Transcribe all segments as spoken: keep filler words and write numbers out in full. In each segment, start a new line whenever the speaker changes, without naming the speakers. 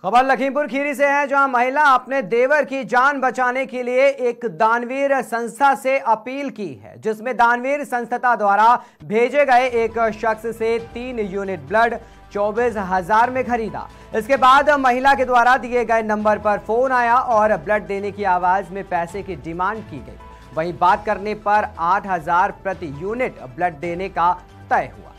खबर लखीमपुर खीरी से है, जहां महिला अपने देवर की जान बचाने के लिए एक दानवीर संस्था से अपील की है, जिसमें दानवीर संस्था द्वारा भेजे गए एक शख्स से तीन यूनिट ब्लड चौबीस हजार में खरीदा। इसके बाद महिला के द्वारा दिए गए नंबर पर फोन आया और ब्लड देने की आवाज में पैसे की डिमांड की गई। वहीं बात करने पर आठ हजार प्रति यूनिट ब्लड देने का तय हुआ।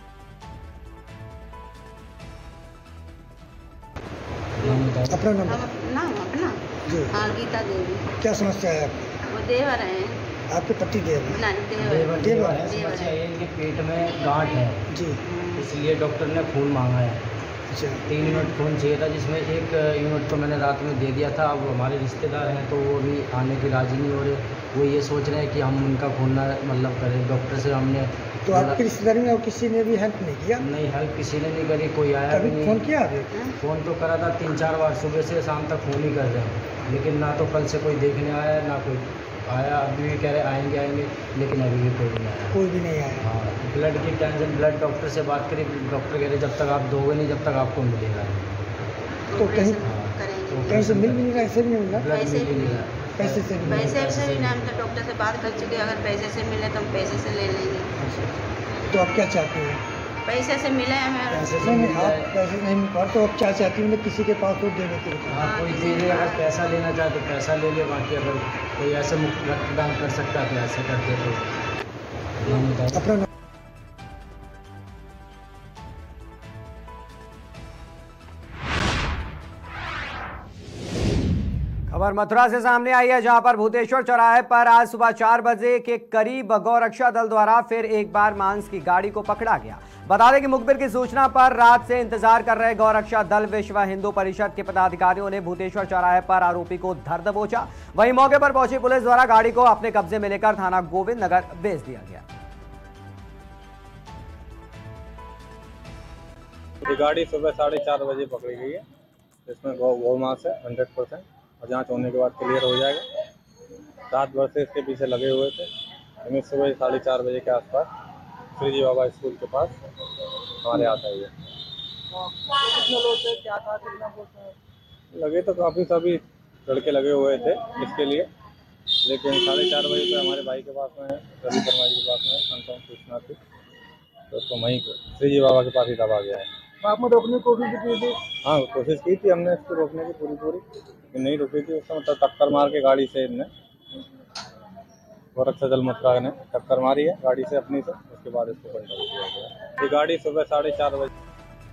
अपना नाम
नाम अपना
जी
हाँ गीता देवी।
क्या समस्या है आपकी?
वो देवर हैं।
आपके पति देव
ना देवर
देवर
है। समस्या ये है कि पेट में गांठ है
जी,
इसलिए डॉक्टर ने खून मांगा है।
अच्छा
तीन यूनिट खून चाहिए था, जिसमें एक यूनिट तो मैंने रात में दे दिया था। अब हमारे रिश्तेदार हैं तो वो भी आने की राजी नहीं हो रहे। वो ये सोच रहे हैं कि हम उनका खून ना मतलब करें। डॉक्टर से हमने
तो आपकी रिश्तेदारी में और किसी ने भी हेल्प नहीं किया?
नहीं, हेल्प किसी ने नहीं करी, कोई आया भी नहीं।
फोन किया आपने?
फ़ोन तो करा था तीन चार बार, सुबह से शाम तक फ़ोन ही कर रहे हैं, लेकिन ना तो कल से कोई देखने आया ना कोई आया। अभी भी कह रहे आएंगे आएंगे, लेकिन अभी भी कोई नहीं आया।
कोई भी नहीं आया।
हाँ, ब्लड की टेंशन, ब्लड डॉक्टर से बात करी, डॉक्टर कह रहे जब तक आप दोगे नहीं जब तक आपको मिलेगा।
तो कहीं
तो
कहीं से मिल भी नहीं रहा? ऐसे भी नहीं मिल रहा?
ब्लड मिल ही नहीं रहा।
पैसे से भी
पैसे से भी नाम तो डॉक्टर से बात कर चुके, अगर पैसे से मिले तो हम पैसे से ले लेंगे।
तो आप क्या चाहते हैं?
पैसे से मिले हमें।
पैसे से
नहीं
मिल
नहीं, आप
जाए।
पैसे नहीं मिल पा तो आप क्या चाहती हैं? किसी के पास तो देने के लिए
हाँ, कोई दे दे। अगर पैसा लेना चाहे तो पैसा ले ले, बाकी अगर कोई ऐसे मुफ्त रक्तदान कर सकता है तो ऐसे कर दे तो।
अपना नाम
खबर मथुरा से सामने आई है, जहां पर भूतेश्वर चौराहे पर आज सुबह चार बजे के करीब गौरक्षा दल द्वारा फिर एक बार मांस की गाड़ी को पकड़ा गया। बता दें कि मुखबिर की सूचना पर रात से इंतजार कर रहे गौरक्षा दल विश्व हिंदू परिषद के पदाधिकारियों ने भूतेश्वर चौराहे पर आरोपी को धर दबोचा। वहीं मौके पर पहुंची पुलिस द्वारा गाड़ी को अपने कब्जे में लेकर थाना गोविंद नगर भेज दिया गया।
ये गाड़ी सुबह साढ़े चार बजे पकड़ी गई है। इसमें गौ गौ मांस है हंड्रेड परसेंट, और जांच होने के बाद क्लियर हो जाएगा। रात भर से इसके पीछे लगे हुए थे। हमें सुबह साढ़े चार बजे के आसपास श्री जी बाबा स्कूल के पास हमारे आता है। लगे तो काफ़ी सभी लड़के लगे हुए थे इसके लिए, लेकिन साढ़े चार बजे पे हमारे भाई के पास में रवि शर्मा जी के पास में कंफर्म सूचना थी, तो उसको वहीं श्री जी बाबा के पास ही दबा गया है।
आपने रोकने की कोशिश की थी?
हाँ, कोशिश की थी हमने इसको रोकने की पूरी पूरी, लेकिन नहीं रुकी थी। उसमें मतलब टक्कर मार के गाड़ी से इनने गोरक्षा दल मथुरा ने टक्कर मारी है गाड़ी से अपनी से। उसके बाद इसको कंट्रोल किया गया। ये गाड़ी सुबह साढ़े चार बजे।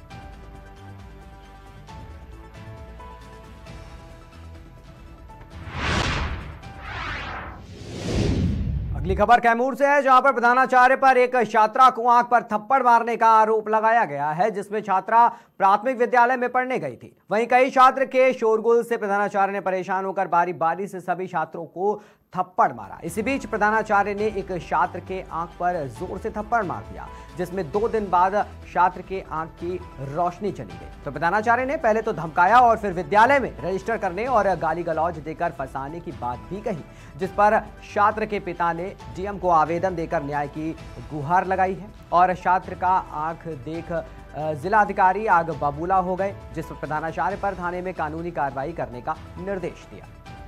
अगली खबर कैमूर से है, जहां पर प्रधानाचार्य पर एक छात्रा को आंख पर थप्पड़ मारने का आरोप लगाया गया है, जिसमें छात्रा प्राथमिक विद्यालय में पढ़ने गई थी। वहीं कई छात्र के शोरगुल से प्रधानाचार्य ने परेशान होकर बारी बारी से सभी छात्रों को थप्पड़ मारा। इसी बीच प्रधानाचार्य ने एक छात्र के आंख पर जोर से थप्पड़ मार दिया, जिसमें दो दिन बाद छात्र के आंख की रोशनी चली गई। तो प्रधानाचार्य ने पहले तो धमकाया और फिर विद्यालय में रजिस्टर करने और गाली गलौज देकर फंसाने की बात भी कही, जिस पर छात्र के पिता ने डीएम को आवेदन देकर न्याय की गुहार लगाई है। और छात्र का आंख देख जिलाधिकारी आग बबूला हो गए, जिस पर प्रधानाचार्य पर थाने में कानूनी कार्रवाई करने का निर्देश दिया।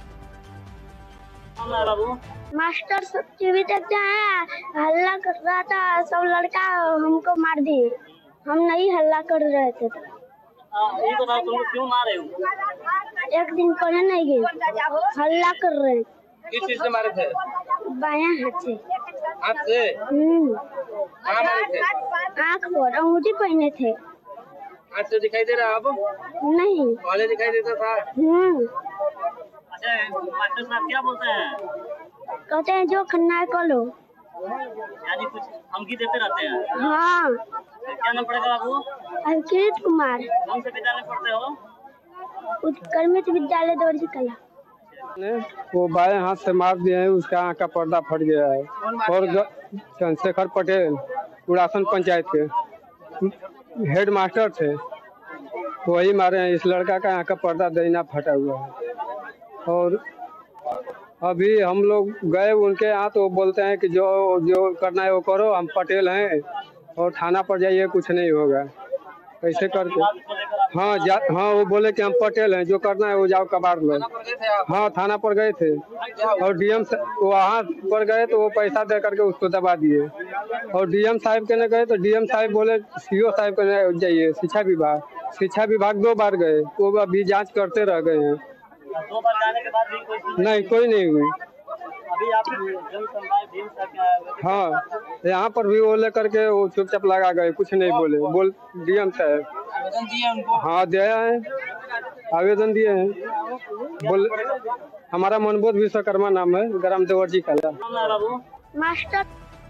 मास्टर सब टीवी देखते हैं, हल्ला कर रहा था, सब लड़का हमको मार दिए। हम नहीं हल्ला कर रहे थे।
ये तो तुम लोग क्यों मारे हो?
एक दिन पढ़ने नहीं गए, हल्ला कर रहे।
किस चीज से मारे थे?
बायां हाथ से।
हाथ से?
हम्म।
कहाँ मारे थे?
आँख पर अंगूठी पहने थे।
हाथ से दिखाई दे रहा अब?
नहीं।
पहले दिखाई देता था?
हम्म।
मास्टर साहब क्या बोलते हैं?
कहते हैं जो खन्ना है कर लो।
यानी कुछ धमकी देते रहते हैं?
हाँ।
क्या नाम पड़ेगा बाबू?
अंकित कुमार।
कौन से विद्यालय पढ़ते हो?
उत्क्रमित विद्यालय दौड़ी कला।
वो बाएं हाथ से मार दिए हैं, उसका आँख का पर्दा फट गया है। और चंद्रशेखर पटेल उड़ासन पंचायत के हेड मास्टर थे, वही मारे हैं। इस लड़का का आँख का पर्दा दैना फटा हुआ है। और अभी हम लोग गए उनके यहाँ तो बोलते हैं कि जो जो करना है वो करो, हम पटेल हैं और थाना पर जाइए, कुछ नहीं होगा। ऐसे करके हाँ जा, हाँ वो बोले कि हम पटेल हैं, जो करना है वो जाओ कबाड़ लो। हाँ थाना पर गए थे और डीएम वहाँ पर गए तो वो पैसा दे करके उसको दबा दिए। और डीएम साहब के न गए तो डीएम साहब बोले सीओ साहब के जाइए शिक्षा विभाग। शिक्षा विभाग दो बार गए, वो अभी जांच करते रह गए हैं।
दो बार जाने के बाद भी कोई
नहीं कोई नहीं हुई।
अभी आप
हाँ यहाँ पर भी वो लेकर के वो चुपचाप लगा गए, कुछ नहीं बोले। बोल डीएम साहब
आवेदन दिए उनको?
हाँ दिया है, आवेदन दिए हैं। बोल हमारा मनबोध विश्वकर्मा नाम है, ग्राम देवरजी कला।
मास्टर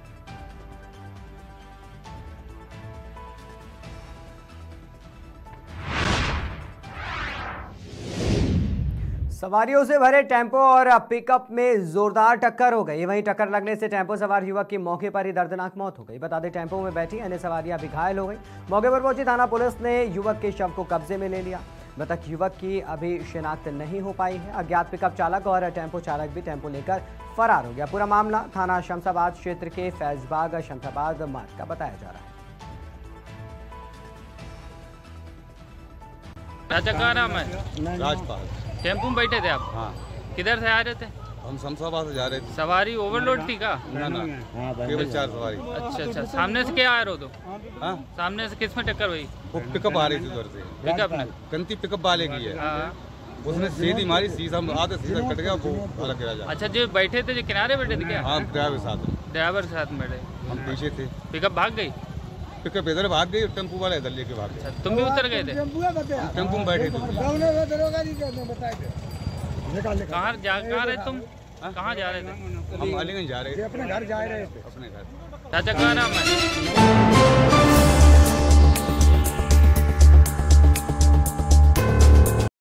सवारियों से भरे टेम्पो और पिकअप में जोरदार टक्कर हो गई। वहीं टक्कर लगने से टेम्पो सवार युवक की मौके पर ही दर्दनाक मौत हो गई। बता दें टेम्पो में बैठी अन्य सवारियां भी घायल हो गई। मौके पर पहुंची थाना पुलिस ने युवक के शव को कब्जे में ले लिया। मृतक युवक की अभी शिनाख्त नहीं हो पाई है। अज्ञात पिकअप चालक और टेम्पो चालक भी टेम्पो लेकर फरार हो गया। पूरा मामला थाना शमशाबाद क्षेत्र के फैजबाग शमशाबाद मार्ग का बताया जा रहा है।
राजा का नाम है
राजपाल।
टेम्पो में बैठे थे आप?
हाँ।
किधर से आ रहे थे?
हम शमशाबाद से जा रहे थे।
सवारी ओवरलोड थी का?
ना ना केवल चार सवारी।
अच्छा अच्छा। सामने से क्या आ रहे हो? तो
हाँ?
सामने से किस में टक्कर हुई?
वो पिकअप आ रही थी उधर से।
पिकअप में
कंती पिकअप वाले की है।
हाँ।
उसने सीधी मारी, शीशा आधे शीशा कट गया, वो अलग गिरा जा।
अच्छा जो बैठे थे जो किनारे बैठे थे क्या?
हाँ ड्राइवर साथ में।
ड्राइवर के साथ में बैठे,
हम पीछे थे।
पिकअप भाग गई?
पिकअप इधर भाग गई, टेम्पो वाला इधर लेके भाग गया।
तुम भी उतर गए थे?
टेम्पो में बैठे थे।
कहाँ जा कहाँ रहे तुम? कहाँ जा रहे थे?
हम अलीगंज जा रहे थे, अपने घर जा रहे थे। अपने घर।
चाचा का नाम है?